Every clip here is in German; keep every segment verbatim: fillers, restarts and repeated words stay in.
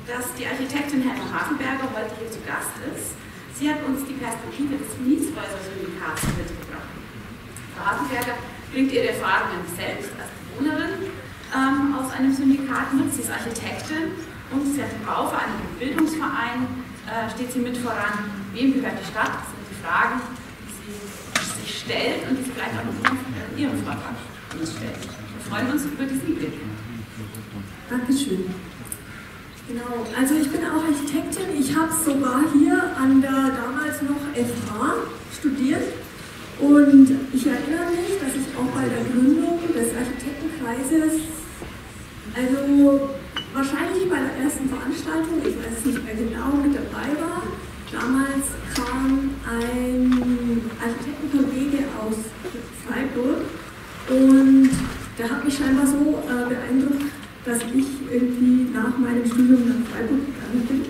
dass die Architektin Helma Hafenberger heute hier zu Gast ist. Sie hat uns die Perspektive des Mietshäuser-Syndikats mitgebracht. Frau Hafenberger bringt ihre Erfahrungen selbst als Bewohnerin ähm, aus einem Syndikat mit. Sie ist Architektin und sie hat im Bau für einen Bildungsverein, äh, steht sie mit voran. Wem gehört die Stadt? Das sind die Fragen, die sie sich stellt und die sie vielleicht auch noch in ihrem Vortrag stellt. Wir freuen uns über diesen Blick. Dankeschön. Genau, also ich bin auch Architektin. Ich habe sogar hier an der damals noch F H studiert und ich erinnere mich, dass ich auch bei der Gründung des Architektenkreises, also wahrscheinlich bei der ersten Veranstaltung, ich weiß es nicht mehr genau, mit dabei war. Damals kam ein Architektenkollege aus Freiburg und der hat mich scheinbar so äh, beeindruckt, dass ich irgendwie nach meinem Studium nach Freiburg gegangen bin.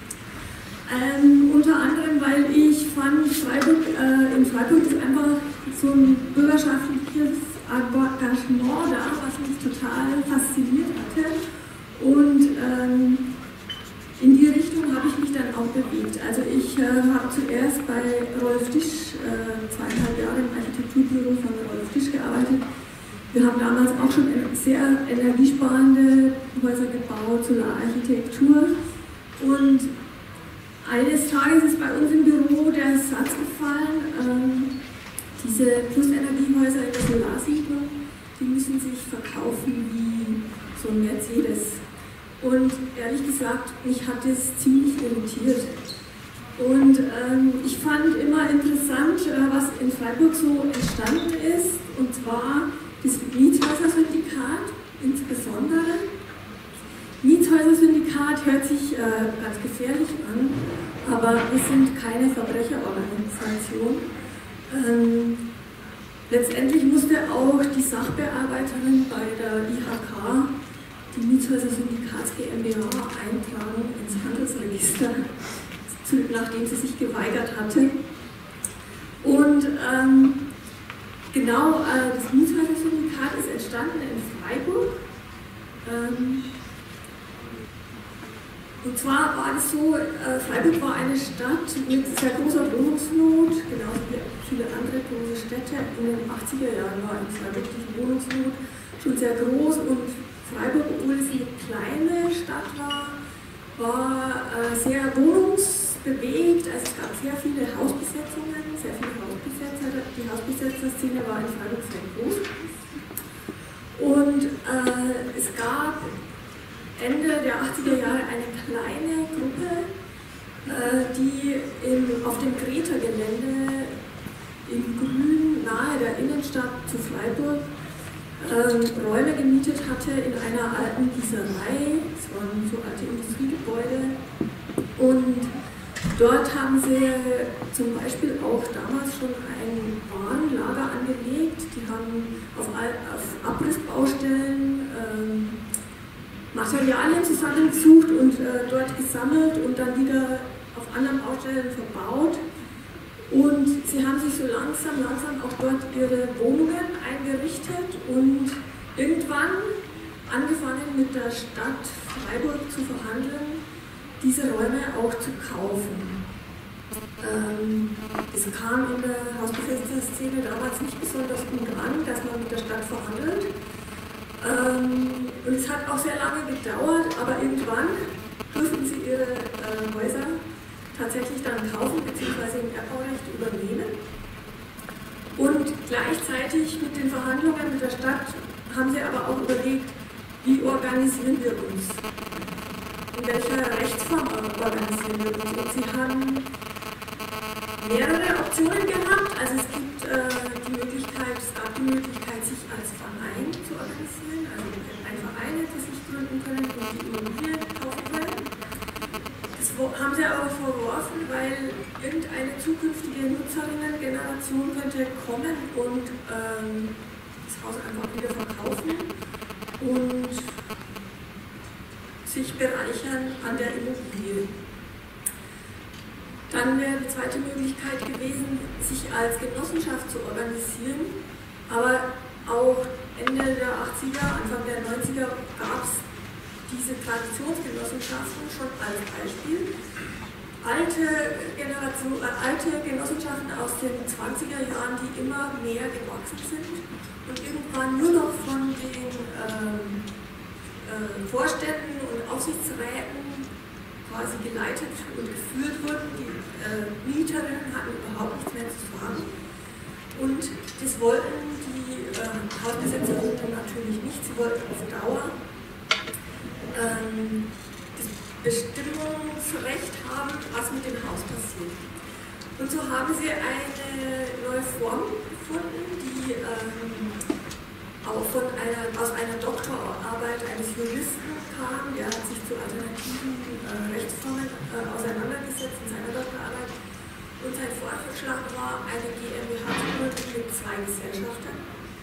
Ähm, unter anderem, weil ich fand, Freiburg, äh, in Freiburg ist einfach so ein bürgerschaftliches Engagement da, was mich total fasziniert hatte. Und ähm, in die Richtung habe ich mich dann auch bewegt. Also ich äh, habe zuerst bei Rolf Disch äh, zweieinhalb Jahre im Architekturbüro von Rolf Disch gearbeitet. Wir haben damals auch schon sehr energiesparende Häuser gebaut, Solararchitektur. Und eines Tages ist bei uns im Büro der Satz gefallen, ähm, diese Plusenergiehäuser in der Solarsiedlung, die müssen sich verkaufen wie so ein Mercedes. Und ehrlich gesagt, mich hat das ziemlich irritiert. Und ähm, ich fand immer interessant, äh, was in Freiburg so entstanden ist, und zwar das Mietshäuser-Syndikat insbesondere. Mietshäuser-Syndikat hört sich äh, ganz gefährlich an, aber wir sind keine Verbrecherorganisation. Ähm, letztendlich musste auch die Sachbearbeiterin bei der I H K die Mietshäuser-Syndikats GmbH eintragen ins Handelsregister, nachdem sie sich geweigert hatte. Und ähm, genau, äh, das Mietshäuser-Syndikat ist entstanden in Freiburg. Ähm, und zwar war es so, äh, Freiburg war eine Stadt mit sehr großer Wohnungsnot, genauso wie viele andere große Städte. In den achtziger Jahren war in Freiburg die Wohnungsnot schon sehr groß, und Freiburg, obwohl es eine kleine Stadt war, war äh, sehr wohnungsbewegt. Also es gab sehr viele Hausbesetzungen, sehr viele Hausbesetzer. Die Hausbesetzerszene war in Freiburg sehr groß. Und äh, es gab Ende der achtziger Jahre eine kleine Gruppe, äh, die in, auf dem Greta-Gelände in Grün nahe der Innenstadt zu Freiburg ähm, Räume gemietet hatte in einer alten Gießerei. Es waren so alte Industriegebäude. Und dort haben sie zum Beispiel auch damals schon ein Warenlager angelegt. Die haben auf, auf Abrissbaustellen ähm, Materialien zusammengesucht und äh, dort gesammelt und dann wieder auf anderen Baustellen verbaut. Und sie haben sich so langsam, langsam auch dort ihre Wohnungen eingerichtet und irgendwann angefangen mit der Stadt Freiburg zu verhandeln, diese Räume auch zu kaufen. Ähm, es kam in der Hausbesetzerszene damals nicht besonders gut an, dass man mit der Stadt verhandelt. Ähm, und es hat auch sehr lange gedauert, aber irgendwann durften sie ihre äh, Häuser tatsächlich dann kaufen bzw. im Erbbaurecht übernehmen. Und gleichzeitig mit den Verhandlungen mit der Stadt haben sie aber auch überlegt, wie organisieren wir uns? In welcher Rechtsform organisieren wir uns? Und sie haben mehrere Optionen gehabt. Also es gibt äh, die Möglichkeit, es gab die Möglichkeit, sich als Verein zu organisieren. Also ein Verein hätte sich gründen können und die Immobilien kaufen können. Das haben sie aber verworfen, weil irgendeine zukünftige Nutzerinnengeneration könnte kommen und ähm, das Haus einfach wieder verkaufen und sich bereichern an der Immobilie. Dann wäre die zweite Möglichkeit gewesen, sich als Genossenschaft zu organisieren, aber auch Ende der achtziger, Anfang der neunziger gab es diese Traditionsgenossenschaften schon als Beispiel. Alte, Generation, äh, alte Genossenschaften aus den zwanziger Jahren, die immer mehr gewachsen sind und irgendwann nur noch von den ähm, äh, Vorständen und Aufsichtsräten quasi geleitet und geführt wurden. Die äh, Mieterinnen hatten überhaupt nichts mehr zu sagen. Und das wollten die äh, Hausbesitzerinnen natürlich nicht. Sie wollten auf Dauer ähm, Bestimmungsrecht haben, was mit dem Haus passiert. Und so haben sie eine neue Form gefunden, die ähm, auch von einer, aus einer Doktorarbeit eines Juristen kam. Der hat sich zu alternativen äh, Rechtsformen äh, auseinandergesetzt in seiner Doktorarbeit. Und sein Vorschlag war, eine GmbH zu gründen mit zwei Gesellschaftern.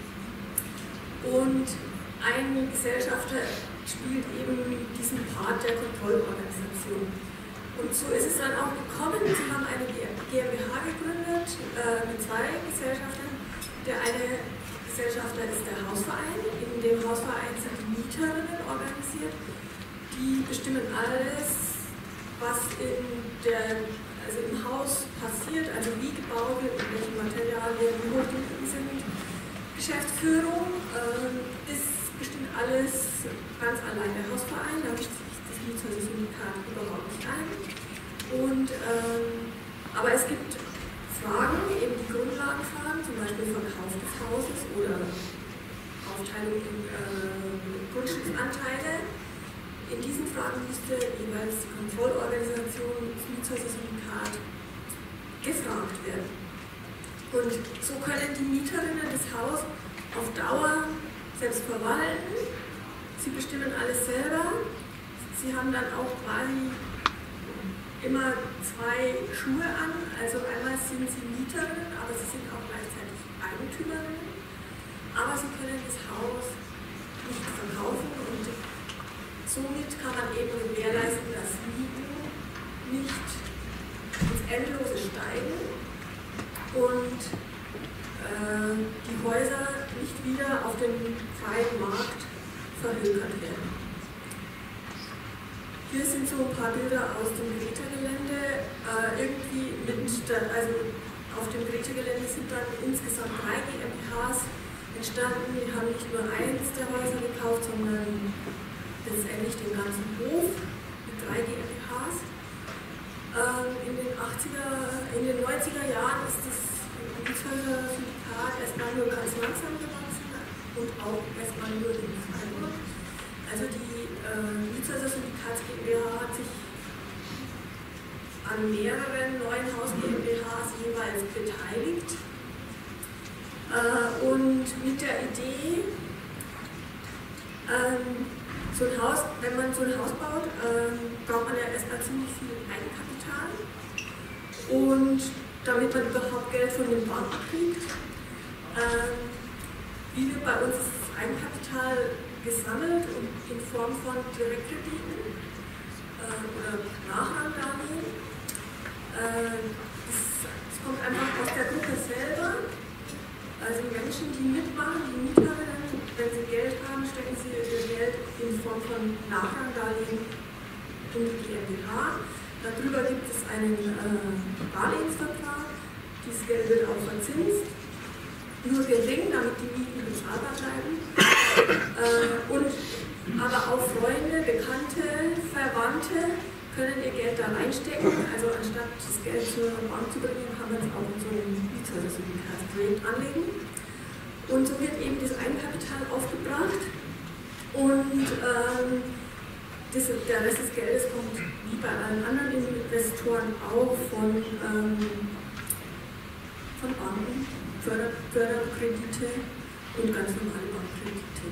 Und ein Gesellschafter spielt eben diesen Part der Kontrollorganisation. Und so ist es dann auch gekommen. Sie haben eine GmbH gegründet äh, mit zwei Gesellschaftern. Der eine Gesellschafter ist der Hausverein. In dem Hausverein sind die Mieterinnen organisiert. Die bestimmen alles, was in der, also im Haus passiert, also wie gebaut wird, mit welchen Materialien, wie hoch die Mieten sind. Geschäftsführung, äh, ist bestimmt alles ganz allein der Hausverein, da mischt sich das Mietshäuser-Syndikat überhaupt nicht ein. Und, ähm, aber es gibt Fragen, eben die Grundlagenfragen, zum Beispiel Verkauf des Hauses oder Aufteilung in äh, Grundstücksanteile. In diesen Fragen müsste jeweils die Kontrollorganisation des Mietshäuser-Syndikat gefragt werden. Und so können die Mieterinnen des Hauses auf Dauer selbst verwalten, sie bestimmen alles selber, sie haben dann auch quasi immer zwei Schuhe an, also einmal sind sie Mieterinnen, aber sie sind auch gleichzeitig Eigentümerinnen, aber sie können das Haus nicht verkaufen und somit kann man eben gewährleisten, dass Mieten nicht ins Endlose steigen und äh, die Häuser nicht wieder auf dem freien Markt verhökert werden. Hier sind so ein paar Bilder aus dem Greta-Gelände. Äh, irgendwie mit, der, also auf dem Greta-Gelände sind dann insgesamt drei GmbHs entstanden. Die haben nicht nur eins der Häuser gekauft, sondern letztendlich den ganzen Hof mit drei GmbHs. Ähm, in den achtziger, in den neunziger Jahren ist das Mietshäuser-Syndikat erstmal nur ganz langsam gewachsen und auch erstmal nur in Freiburg. Also die äh, Mietshäuser-Syndikat GmbH hat sich an mehreren neuen Haus-GmbHs jeweils beteiligt. Äh, und mit der Idee, ähm, so ein Haus, wenn man so ein Haus baut, ähm, braucht man ja erstmal ziemlich viel Eigenkapital. Und damit man überhaupt Geld von den Banken kriegt. Ähm, wie wird bei uns das Eigenkapital gesammelt und in Form von Direktkrediten äh, oder Nachrangdarlehen. Äh, das, das kommt einfach aus der Gruppe selber. Also Menschen, die mitmachen, die Mieterinnen, wenn sie Geld haben, stecken sie ihr Geld in Form von Nachrangdarlehen in die GmbH. Darüber gibt es einen äh, Darlehensvertrag, dieses Geld wird auch verzinst, nur gering, damit die Mieten bezahlbar bleiben. Äh, und, aber auch Freunde, Bekannte, Verwandte können ihr Geld da reinstecken, also anstatt das Geld zur Bank zu bringen, kann man es auch in so ein Mietshäuser-Syndikatsprojekt anlegen. Und so wird eben das Eigenkapital aufgebracht und ähm, Das, der Rest des Geldes kommt wie bei allen anderen Investoren auch von, ähm, von Banken, Förder, Förderkredite und ganz normale Bankkredite.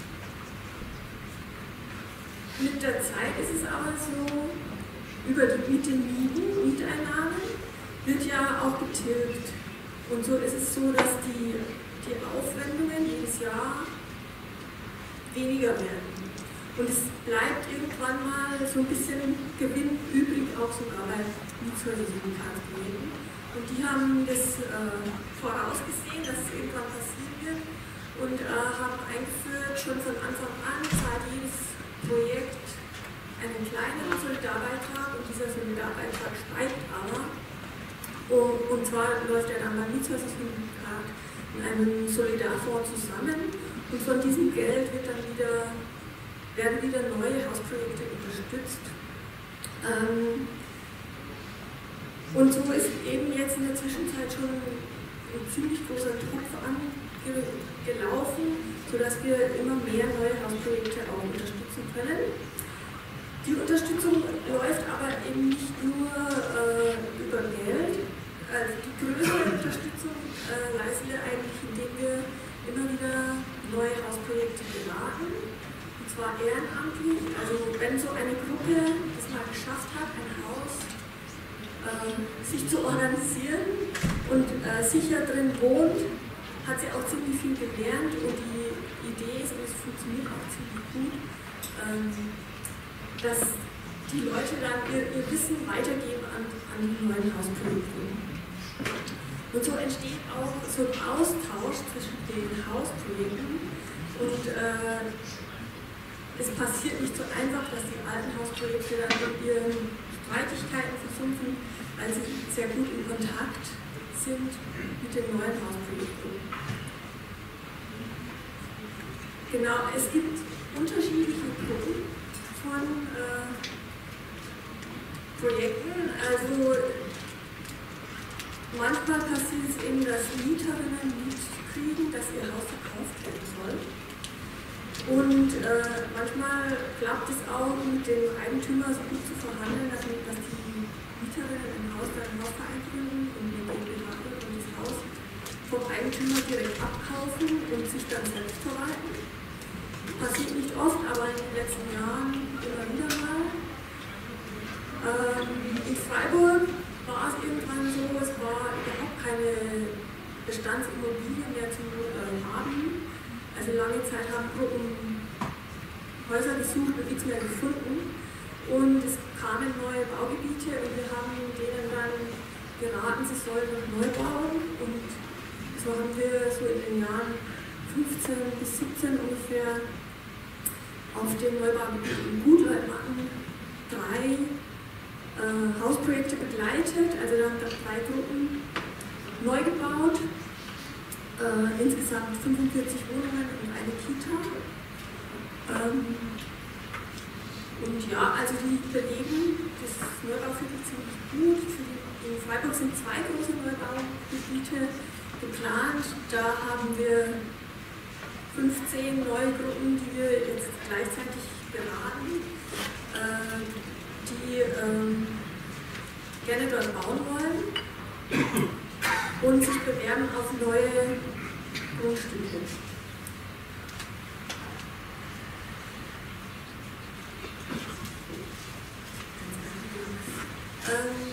Mit der Zeit ist es aber so, über die Miete, Mieten, Mieteinnahmen wird ja auch getilgt. Und so ist es so, dass die, die Aufwendungen jedes Jahr weniger werden. Und es bleibt irgendwann mal so ein bisschen Gewinn übrig, auch sogar bei Mietshäuser-Syndikatsprojekten. Und die haben das äh, vorausgesehen, dass es irgendwann passieren wird und äh, haben eingeführt, schon von Anfang an zahlt jedes Projekt zwar läuft der Mietshäuser-Syndikat in einem Solidarfonds zusammen und von diesem Geld wird dann wieder, werden wieder neue Hausprojekte unterstützt. Ähm, und so ist eben jetzt in der Zwischenzeit schon ein ziemlich großer Topf angelaufen, sodass wir immer mehr neue Hausprojekte auch unterstützen können. Die Unterstützung läuft aber eben nicht nur äh, über Geld. Also die größte Unterstützung äh, leisten wir eigentlich, indem wir immer wieder neue Hausprojekte beraten, und zwar ehrenamtlich. Also wenn so eine Gruppe es mal geschafft hat, ein Haus äh, sich zu organisieren und äh, sicher drin wohnt, hat sie auch ziemlich viel gelernt und die Idee ist, und es funktioniert auch ziemlich gut, ähm, dass die Leute dann ihr, ihr Wissen weitergeben an, an die neuen Hausprojekte. Und so entsteht auch so ein Austausch zwischen den Hausprojekten und äh, es passiert nicht so einfach, dass die alten Hausprojekte dann mit ihren Streitigkeiten versumpfen, weil sie sehr gut in Kontakt sind mit den neuen Hausprojekten. Genau, es gibt unterschiedliche Gruppen von äh, Projekten. Also manchmal passiert es eben, dass Mieterinnen mitkriegen, dass ihr Haus verkauft werden soll. Und äh, manchmal klappt es auch, mit dem Eigentümer so gut zu verhandeln, dass, dass die Mieterinnen im Haus dann ein Hausverein gründen und eine GmbH und das Haus vom Eigentümer direkt abkaufen und sich dann selbst verwalten. Passiert nicht oft, aber in den letzten Jahren immer wieder mal. Ähm, in Freiburg war es irgendwann so, es war überhaupt keine Bestandsimmobilien mehr zu äh, haben. Also lange Zeit haben Gruppen Häuser gesucht und nichts mehr gefunden. Und es kamen neue Baugebiete und wir haben denen dann geraten, sie sollen noch neu bauen. Und so haben wir so in den Jahren fünfzehn bis siebzehn ungefähr auf dem Neubaugebiet in Gutleitmatten drei äh, Hausprojekte begleitet. Also da haben wir drei Gruppen neu gebaut, äh, insgesamt fünfundvierzig Wohnungen und eine Kita. Ähm, und ja, also die belegen das Neubaugebiet ziemlich gut. In Freiburg sind zwei große Neubaugebiete geplant. Da haben wir fünfzehn neue Gruppen, die wir jetzt gleichzeitig beraten, äh, die ähm, gerne dort bauen wollen und sich bewerben auf neue Grundstücke. Ähm,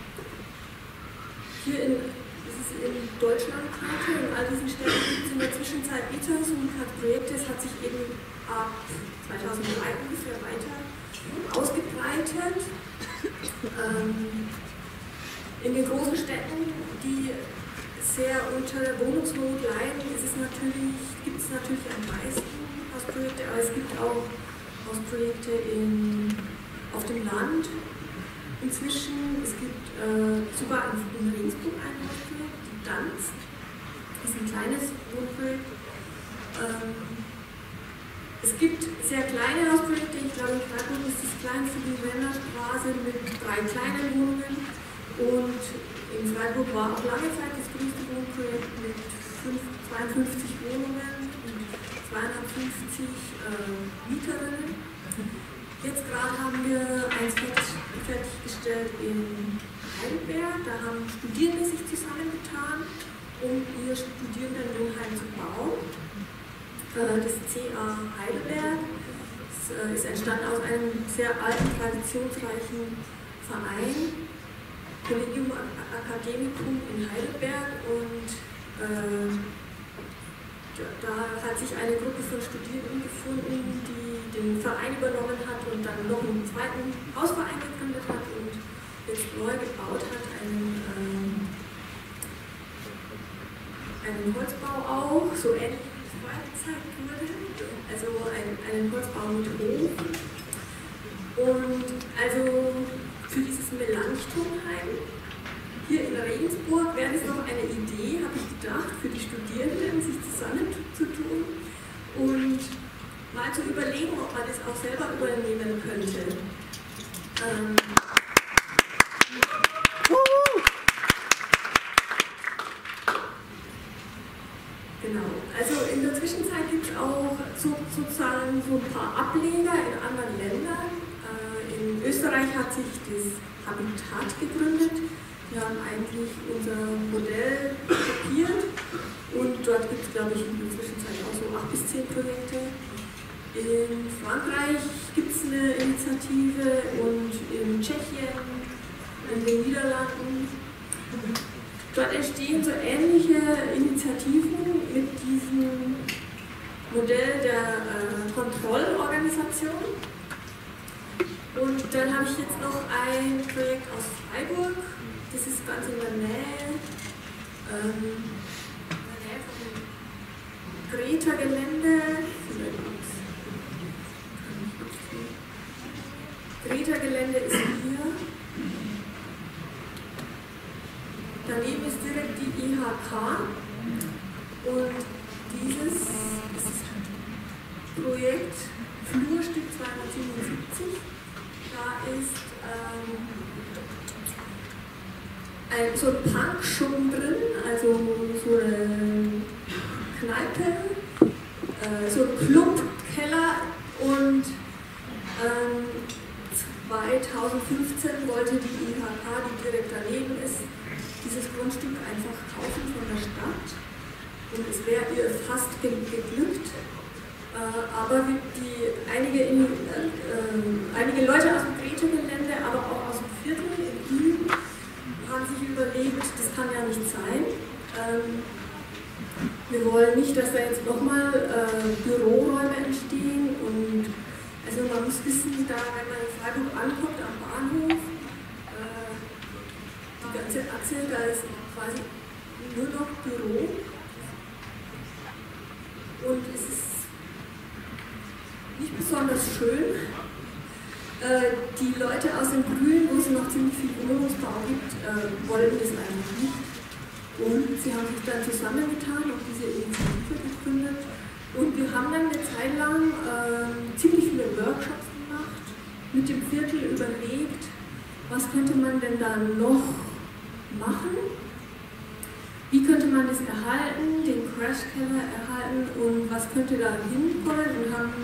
hier in in Deutschlandkarte, in all diesen Städten gibt es in der Zwischenzeit Mietshäuser-Syndikat-Projekte. Es hat sich eben ab zweitausenddrei ungefähr weiter ausgebreitet. Ähm, in den großen Städten, die sehr unter der Wohnungsnot leiden, ist es natürlich, gibt es natürlich am meisten Hausprojekte, aber es gibt auch Hausprojekte in, auf dem Land. Inzwischen, es gibt äh, sogar in Regensburg ein Hausprojekt, die Danz, das ist ein kleines Wohnprojekt. Ähm, es gibt sehr kleine Hausprojekte, ich glaube in Freiburg ist das kleinste die Wennerstraße mit drei kleinen Wohnungen und in Freiburg war auch lange Zeit das größte Wohnprojekt mit zweiundfünfzig Wohnungen und zweihundertfünfzig äh, Mieterinnen. Jetzt gerade haben wir eins fertiggestellt in Heidelberg. Da haben Studierende sich zusammengetan, um ihr Studierendenwohnheim zu bauen. Das C A Heidelberg. Das ist entstanden aus einem sehr alten, traditionsreichen Verein, Collegium Academicum in Heidelberg. Und äh, da hat sich eine Gruppe von Studierenden gefunden, die den Verein übernommen hat und dann noch einen zweiten Hausverein gegründet hat und jetzt neu gebaut hat, einen, ähm, einen Holzbau auch, so ähnlich wie es vorher gezeigt wurde, also ein, einen Holzbau mit Hof. Und also für dieses Melanchthonheim hier in Regensburg wäre es noch eine Idee, habe ich gedacht, für die Studierenden, sich zusammenzutun und mal zu überlegen, ob man das auch selber übernehmen könnte. Ähm Genau, also in der Zwischenzeit gibt es auch so, sozusagen so ein paar Ableger in anderen Ländern. Äh, in Österreich hat sich das Habitat gegründet. Wir haben eigentlich unser Modell kopiert und dort gibt es, glaube ich, in der Zwischenzeit auch so acht bis zehn Projekte. In Frankreich gibt es eine Initiative und in Tschechien, in den Niederlanden. Dort entstehen so ähnliche Initiativen mit diesem Modell der äh, Kontrollorganisation. Und dann habe ich jetzt noch ein Projekt aus Freiburg, das ist ganz in der Nähe, ähm, in der Nähe vom Greta-Gelände. Greta-Gelände ist hier. Daneben ist direkt die I H K und dieses ist Projekt Flurstück zweihundertsiebenundsiebzig. Da ist ähm, ein, so ein Punkschuppen drin, also so eine Kneipe, äh, so ein Clubkeller und ähm, zweitausendfünfzehn wollte die I H K, die direkt daneben ist, dieses Grundstück einfach kaufen von der Stadt und es wäre ihr fast geglückt, äh, aber die, einige, in, äh, äh, einige Leute aus dem Greta-Gelände, aber auch aus dem Viertel in Wien haben sich überlegt, das kann ja nicht sein. Ähm, wir wollen nicht, dass da jetzt nochmal äh, Büroräume entstehen und also man muss wissen, da wenn man in Freiburg ankommt am Bahnhof, die ganze Achse, da ist quasi nur noch Büro und es ist nicht besonders schön. Äh, die Leute aus dem Grünen, wo es noch ziemlich viel Wohnungsbau gibt, äh, wollen das einfach nicht. Und sie haben sich dann zusammengetan und diese Initiative gegründet. Und wir haben dann eine Zeit lang äh, ziemlich viele Workshops gemacht, mit dem Viertel überlegt, was könnte man denn da noch machen, wie könnte man das erhalten, den Crashkeller erhalten und was könnte da hinkommen und haben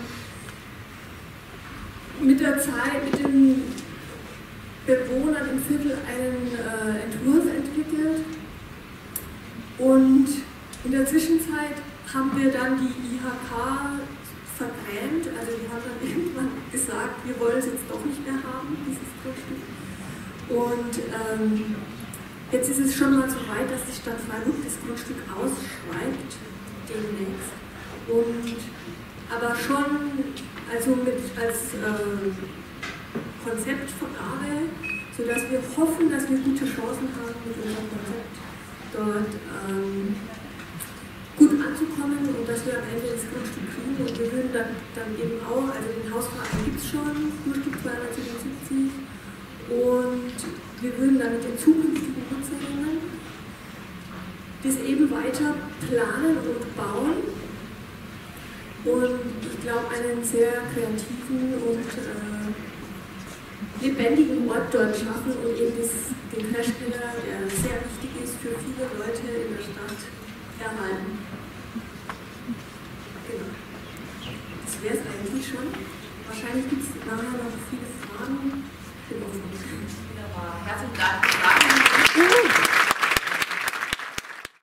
mit der Zeit, mit den Bewohnern im Viertel einen äh, Entwurf entwickelt und in der Zwischenzeit haben wir dann die I H K vergrämt, also die haben dann irgendwann gesagt, wir wollen es jetzt doch nicht mehr haben, dieses Grundstück. Und ähm, jetzt ist es schon mal so weit, dass die Stadt Freiburg das Grundstück ausschreibt, demnächst. Und, aber schon also mit, als äh, Konzeptvergabe, sodass wir hoffen, dass wir gute Chancen haben, mit unserem Konzept dort ähm, gut anzukommen und dass wir am Ende das Grundstück kriegen. Und wir würden dann, dann eben auch, also den Hausverein gibt es schon, Grundstück zweihundertsiebenundsiebzig. Und wir würden dann mit den zukünftigen Nutzerinnen das eben weiter planen und bauen und ich glaube einen sehr kreativen und äh, lebendigen Ort dort schaffen und eben das, den Crashkeller, der sehr wichtig ist für viele Leute in der Stadt, erhalten. Genau. Das wäre es eigentlich schon. Wahrscheinlich gibt es nachher noch viele Fragen. Wunderbar. Herzlichen Dank.